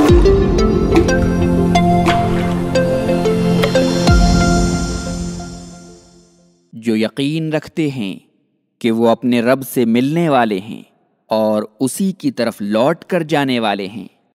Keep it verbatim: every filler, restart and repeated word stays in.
जो यकीन रखते हैं कि वो अपने रब से मिलने वाले हैं और उसी की तरफ लौट कर जाने वाले हैं।